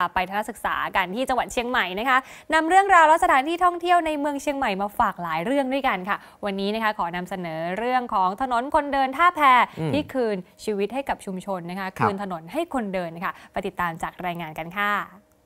ไปทัศนศึกษากันที่จังหวัดเชียงใหม่นะคะนำเรื่องราวและสถานที่ท่องเที่ยวในเมืองเชียงใหม่มาฝากหลายเรื่องด้วยกันค่ะวันนี้นะคะขอนำเสนอเรื่องของถนนคนเดินท่าแพที่คืนชีวิตให้กับชุมชนนะคะคืนถนนให้คนเดินค่ะไปติดตามจากรายงานกันค่ะ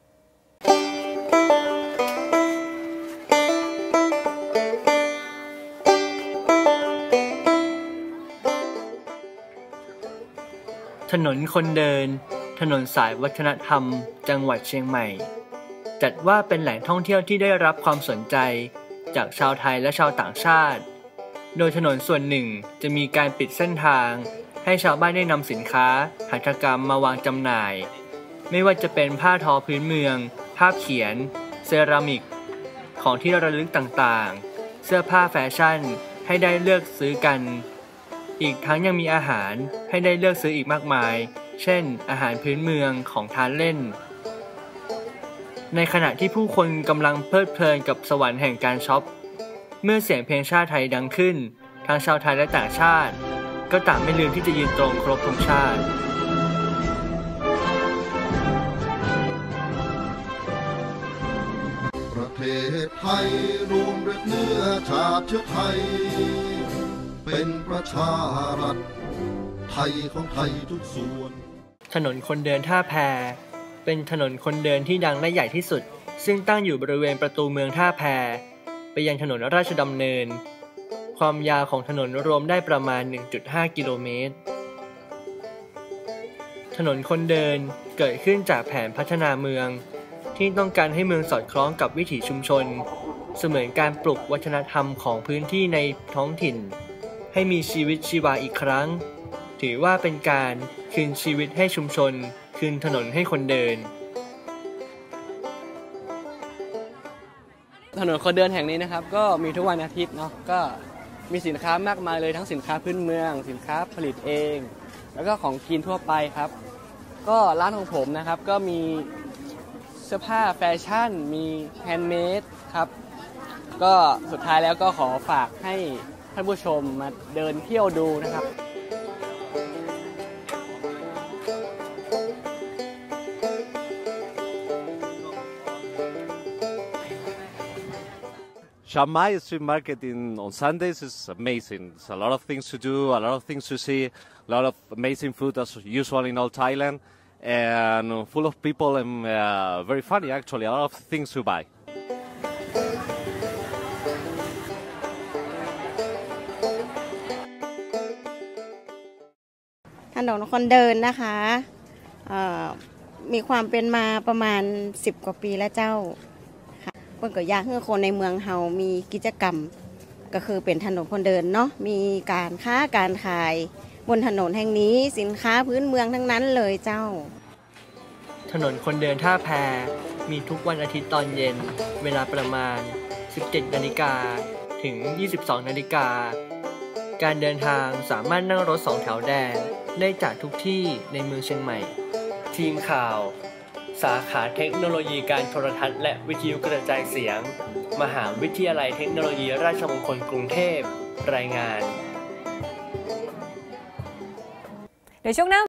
ถนนคนเดินถนนสายวัฒนธรรมจังหวัดเชียงใหม่จัดว่าเป็นแหล่งท่องเที่ยวที่ได้รับความสนใจจากชาวไทยและชาวต่างชาติโดยถนนส่วนหนึ่งจะมีการปิดเส้นทางให้ชาวบ้านได้นำสินค้าหัตถกรรมมาวางจำหน่ายไม่ว่าจะเป็นผ้าทอพื้นเมืองภาพเขียนเซรามิกของที่ระลึกต่างๆเสื้อผ้าแฟชั่นให้ได้เลือกซื้อกันอีกทั้งยังมีอาหารให้ได้เลือกซื้ออีกมากมายเช่นอาหารพื้นเมืองของทานเล่นในขณะที่ผู้คนกำลังเพลิดเพลินกับสวรรค์แห่งการช็อปเมื่อเสียงเพลงชาติไทยดังขึ้นทั้งชาวไทยและต่างชาติก็ต่างไม่ลืมที่จะยืนตรงเคารพธงชาติประเทศไทยรวมเลือดเนื้อชาติเชื้อไทยเป็นประชารัฐไทยของไทยทุกส่วนถนนคนเดินท่าแพเป็นถนนคนเดินที่ดังและใหญ่ที่สุดซึ่งตั้งอยู่บริเวณประตูเมืองท่าแพไปยังถนนราชดำเนินความยาวของถนนรวมได้ประมาณ 1.5 กิโลเมตรถนนคนเดินเกิดขึ้นจากแผนพัฒนาเมืองที่ต้องการให้เมืองสอดคล้องกับวิถีชุมชนเสมือนการปลุกวัฒนธรรมของพื้นที่ในท้องถิ่นให้มีชีวิตชีวาอีกครั้งถือว่าเป็นการคืนชีวิตให้ชุมชนคืนถนนให้คนเดินถนนคนเดินแห่งนี้นะครับก็มีทุกวันอาทิตย์เนาะก็มีสินค้ามากมายเลยทั้งสินค้าพื้นเมืองสินค้าผลิตเองแล้วก็ของกินทั่วไปครับก็ร้านของผมนะครับก็มีเสื้อผ้าแฟชั่นมีแฮนด์เมดครับก็สุดท้ายแล้วก็ขอฝากให้ท่านผู้ชมมาเดินเที่ยวดูนะครับ Chiang Mai street market on Sundays is amazing. There's a lot of things to do, a lot of things to see, a lot of amazing food as usual in all Thailand, and full of people and very funny actually, a lot of things to buy. ถนนคนเดินนะคะมีความเป็นมาประมาณ10 กว่าปีแล้วเจ้าเพิ่งก็อยากให้คนในเมืองเฮามีกิจกรรมก็คือเป็นถนนคนเดินเนาะมีการค้าการขายบนถนนแห่งนี้สินค้าพื้นเมืองทั้งนั้นเลยเจ้าถนนคนเดินท่าแพมีทุกวันอาทิตย์ตอนเย็นเวลาประมาณ 17 นาฬิกาถึง 22 นาฬิกาการเดินทางสามารถนั่งรถ2 แถวแดงได้จากทุกที่ในเมืองเชียงใหม่ทีมข่าวสาขาเทคโนโลยีการโทรทัศน์และวิทยุกระจายเสียงมหาวิทยาลัยเทคโนโลยีราชมงคลกรุงเทพรายงานเดี๋ยวช่วงหน้า